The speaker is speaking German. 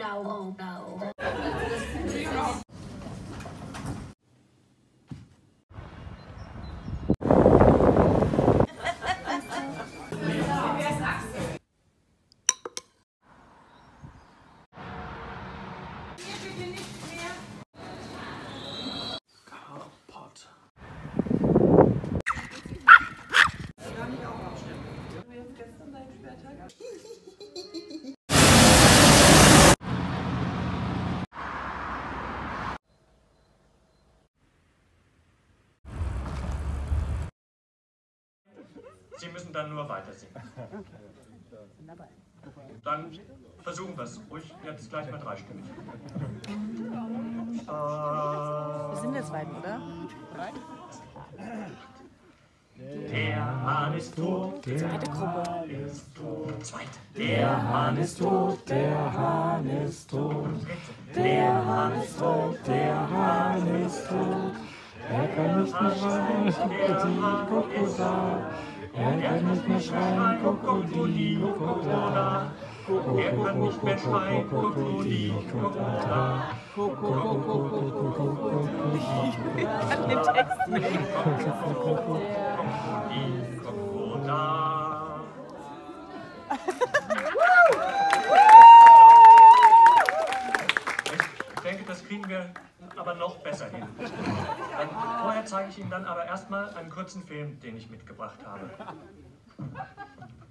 no, no. Sie müssen dann nur weiter singen. Dann versuchen wir es ruhig jetzt gleich mal dreistimmig. Wir sind jetzt weit, oder? Der Hahn ist tot, der Zweite Gruppe. Hahn ist tot. Zweite. Der Hahn ist tot, der Hahn ist tot. Der Hahn ist tot, der Hahn ist tot. Er kann nicht mehr schreien, Krokodil. Er kann nicht mehr schreien, Krokodil. Er kann nicht mehr schreien, Krokodil. Ich kann den Text nicht. Ich denke, das kriegen wir aber noch besser hin. Vorher zeige ich Ihnen dann aber erstmal einen kurzen Film, den ich mitgebracht habe.